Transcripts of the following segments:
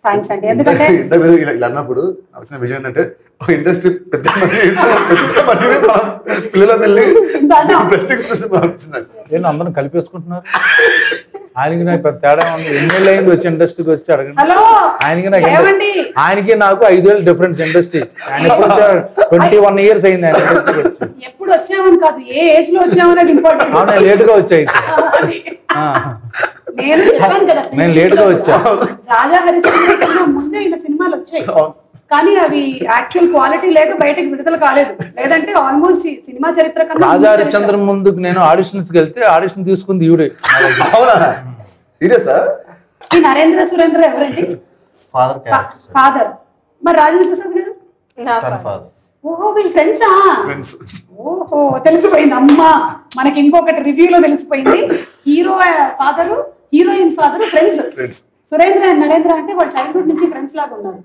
Thanks అండి. ఎందుకంటే ఇలా అన్నప్పుడు వచ్చిన విషయం ఏంటంటే ఇండస్ట్రీ పెద్ద పిల్లల వెళ్ళి అందరం కలిపేసుకుంటున్నారు. ఆయనకి నాకు పెద్ద తేడా ఉంది. ఎన్నేళ్ళు అయింది వచ్చి ఇండస్ట్రీకి వచ్చి అడగండి. ఆయనకి నాకు 5 ఏళ్ళు డిఫరెన్స్ ఇండస్ట్రీ. ఆయన ఎప్పుడు వచ్చారు? 21 years అయింది ఆయన ఇండస్ట్రీకి వచ్చి. ఎప్పుడు వచ్చామని కాదు, ఏ ఏజ్ లో వచ్చామనేది ఇంపార్టెంట్. అవునా, లేటుగా వచ్చాయి. నేను లేటుగా వచ్చా. రాజా హరిశ్చంద్ర కన్నా ముందే ఇలా సినిమాలు వచ్చాయి, కానీ అవి యాక్చువల్ క్వాలిటీ లేక బయటకు విడుదల కాలేదు. లేదంటే ఆల్మోస్ట్ సినిమా చరిత్ర కన్నా రాజా హరిశ్చంద్ర ముందుకు నేను ఆడిషన్స్ కి వెళ్తే ఆడిషన్ తీసుకుంది ఈవిడే. ఈ నరేంద్ర సురేంద్ర ఎవరండి? ఫాదర్. మరి రాజేంద్ర ప్రసాద్ గారు? ఓహో, వీళ్ళు ఫ్రెండ్సా? ఓహో, తెలిసిపోయింది. అమ్మా, మనకి ఇంకొకటి రివ్యూలో తెలిసిపోయింది. Hero father, heroine father friends. Surendra and Narendra అంటే వాళ్ళు చైల్డ్హుడ్ నుంచి ఫ్రెండ్స్ లాగా ఉన్నారు.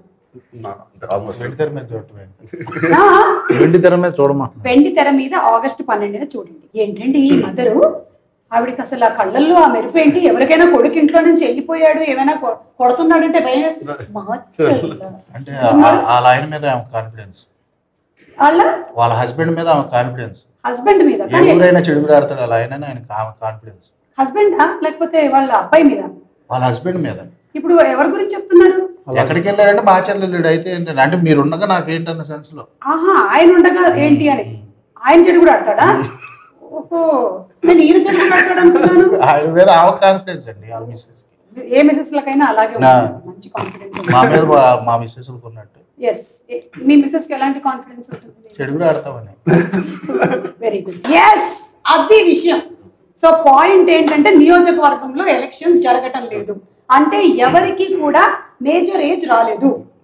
వెండి తెర మీద August 12న చూడండి. ఏంటండి ఈ మదరు, ఆవిడికి అసలు ఆ కళ్ళల్లో ఆ మెరుపు ఏంటి? ఎవరికైనా కొడుకు ఇంట్లో నుంచి వెళ్ళిపోయాడు, ఏమైనా కొడుతున్నాడు అంటే భయం వేస్తుంది. అంటే వాళ్ళ ఆయన మీద కాన్ఫిడెన్స్, వాళ్ళ హస్బెండ్ మీద కాన్ఫిడెన్స్. హస్బెండ్ మీద ఎవరైనా చెడుగురు ఆడతాడు, అలా ఆయన కాన్ఫిడెన్స్. హస్బెండ్ లేకపోతే వాళ్ళ అబ్బాయి మీద? వాళ్ళ హస్బెండ్ మీద. ఇప్పుడు ఎవరి గురించి చెప్తున్నారు? ఎక్కడికి వెళ్ళారంటే మాచర్ల వెళ్ళాడు. అయితే ఏంటంటే, అంటే మీరు ఉండగా నాకేంటన్న సెన్స్ లో. ఆహా, ఆయన ఉండగా ఏంటి అని. ఆయన చెడు కూడా ఆడతాడా? ఓహో, నేను ఈయన చెడు కూడా ఆడతాడు అనుకున్నాను. ఆయన మీద కాన్ఫిడెన్స్ అండి. వాళ్ళ మిస్సెస్, ఏ మిస్సెస్ లకైనా అలాగే మంచి కాన్ఫిడెన్స్. మా మీద మా మిస్సెస్ ఉన్నట్టు. ఎస్, మీ మిస్సెస్ కి ఎలాంటి కాన్ఫిడెన్స్ ఉంటుంది? చెడు కూడా ఆడతామని. Very good. ఎస్, అది విషయం. సో పాయింట్ ఏంటంటే, నియోజకవర్గంలో ఎలక్షన్స్ జరగటం లేదు అంటే ఎవరికి కూడా మేజర్ ఏజ్ రాలేదు.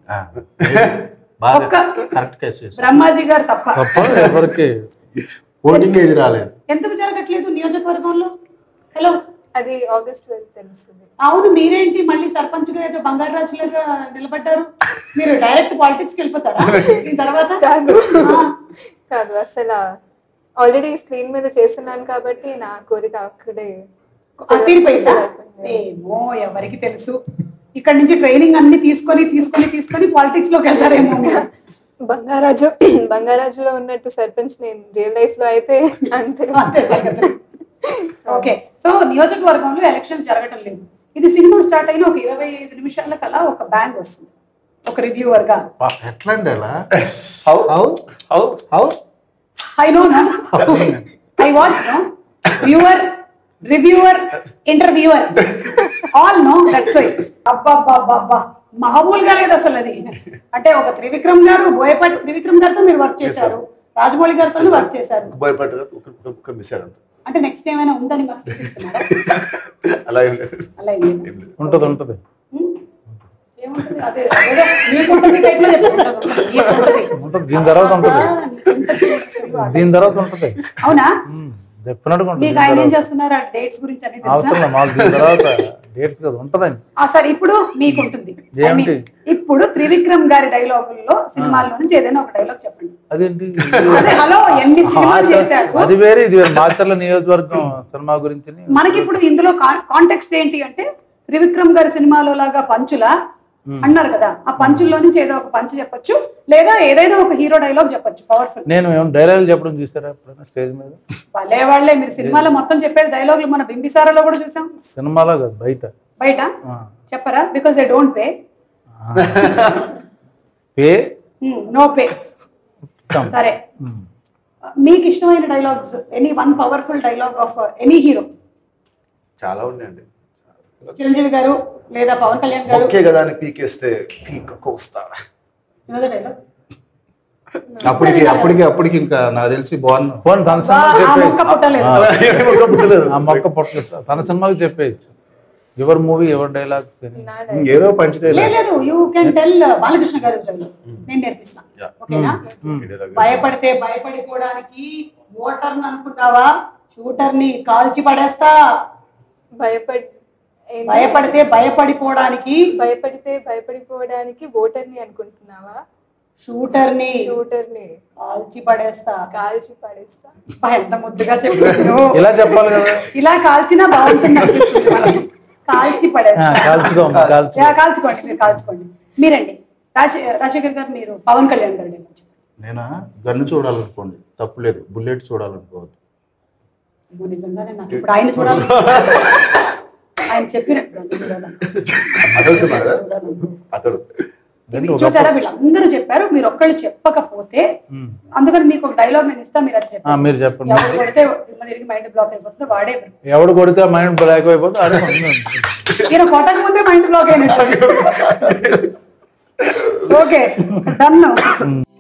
బ్రహ్మాజీ గారు తప్ప ఎవరికి ఓటింగ్ ఏజ్ రాలేదు. ఎందుకు జరగట్లేదు నియోజకవర్గంలో? హలో, అది August 12 తెలుస్తుంది. అవును, మీరేంటి మళ్ళీ సర్పంచ్ గా ఏదో బంగారాజు లాగా నిలబడ్డారు? మీరు డైరెక్ట్ పాలిటిక్స్ కి వెళ్ళిపోతారా దీని తర్వాత? కాదు, అసలు ఆల్రెడీ స్క్రీన్ మీద చేస్తున్నాను కాబట్టి నా కోరిక అక్కడే తీరిపోయిందా? ఏమో, ఎవరికి తెలుసు. ఇక్కడ నుంచి ట్రైనింగ్ అన్ని తీసుకొని పాలిటిక్స్ లోకి వెళ్తారేమో. బంగారాజులో ఉన్నట్టు సర్పంచ్ నేను రియల్ లైఫ్ లో అయితే అంతే. ఓకే, సో నియోజకవర్గంలో ఎలక్షన్స్ జరగటం లేదు. ఇది సినిమా స్టార్ట్ అయిన ఒక 25 నిమిషాల కల్లా ఒక బ్యాంగ్ వస్తుంది ఒక రివ్యూవర్ గా. ఎట్లా అండి అలా? ఐ నో నా, I watch no, viewer, reviewer, interviewer, all no. That's why. అబ్బా, మామూలుగా లేదు అసలు అది. అంటే ఒక త్రివిక్రమ్ గారు, బోయపాటి త్రివిక్రమ్ గారితో మీరు వర్క్ చేశారు, రాజమౌళి గారితో వర్క్ చేశారు. అంటే నెక్స్ట్ ఏమైనా ఉందని మాకు చూపిస్తున్నారా? అలా ఉంటది. దీని తర్వాత ఉంటది. అవునా? మీకు ఆయన ఏం చేస్తున్నారు? డేట్స్ గురించి అనేది సరే, ఇప్పుడు మీకు ఉంటుంది. ఇప్పుడు త్రివిక్రమ్ గారి డైలాగుల్లో సినిమాల్లో నుంచి ఏదైనా ఒక డైలాగ్ చెప్పండి. అదేంటి? హలో, ఎన్ని సినిమాలు చేశారు? అది వేరే, ఇది వేరే. మాచర్ల నియోజకవర్గం సినిమా గురించి. మనకి ఇప్పుడు ఇందులో కాంటెక్స్ట్ ఏంటి అంటే, త్రివిక్రమ్ గారి సినిమాలో లాగా పంచులా అన్నారు కదా, ఆ పంచుల్లో నుంచి ఏదో ఒక పంచు చెప్పొచ్చు, లేదా ఏదైనా ఒక హీరో డైలాగ్ చెప్పొచ్చు పవర్ఫుల్. నేను డైలాగ్ చెప్పడం చూసారా ఎప్పుడైనా స్టేజ్ మీద? భలే వాళ్ళే, మీరు సినిమాలో మొత్తం చెప్పేది డైలాగులు మన బింబిసారాలో కూడా చూసాం. సినిమాలో కాదు, బయట చెప్పరా? Because they don't pay. No pay. సరే, మీకు ఇష్టమైన dialogues, any one powerful dialogue of any hero? చాలా ఉన్నాయండి. చిరంజీవి గారు లేదా పవన్ కళ్యాణ్ గారు. ఓకే కదా అని పీకేస్తే పీకొస్తా. అప్పటికి ఇంకా నాకు తెలిసి మొక్క పుట్టలేదు. తన సినిమాకి చెప్పేయచ్చు. ఎవరి మూవీ, ఎవరి డైలాగ్, ఏదో పంచ్ లేదు. యూ కెన్ టెల్ బాలకృష్ణ గారి డైలాగ్ నేను నేర్పిస్తాను. ఓకేనా? భయపడితే భయపడిపోవడానికి ఓటర్ అనుకున్నావా, షూటర్ ని కాల్చి పడేస్తా. భయపడితే భయపడిపోవడానికి ఓటర్ని అనుకుంటున్నావా, షూటర్ ని కాల్చి పడేస్తా. ఎంత ముద్దుగా చెప్పాను. ఇలా చెప్పాలి కదా. ఇలా కాల్చినా బాగుంటుంది. కాల్చి పడేస్తారు. కాల్చుకోండి మీరు కాల్చుకోండి. మీరండి రాజశేఖర్ గారు, మీరు పవన్ కళ్యాణ్ గారు నేనా గన్ను చూడాలనుకోండి, తప్పులేదు. బుల్లెట్ చూడాలనుకోవద్దు. నిజంగానే నాకు ఇప్పుడు ఆయన చూడాలి, ఆయన చెప్పినట్టు చూసారా, వీళ్ళందరూ చెప్పారు, మీరు ఒక్కళ్ళు చెప్పకపోతే. అందుకని మీకు ఒక డైలాగ్ నేను ఇస్తా, మీరు అది చెప్పండి. మీరు చెప్పండి. ఎవడు కొడితే మైండ్ బ్లాక్ అయిపోతుంది, వాడే. ఎవడు కొడితే మైండ్ బ్లాక్ అయిపోతుంది, నేను కొట్టక ముందే మైండ్ బ్లాక్ అయినట్టు. Okay, done.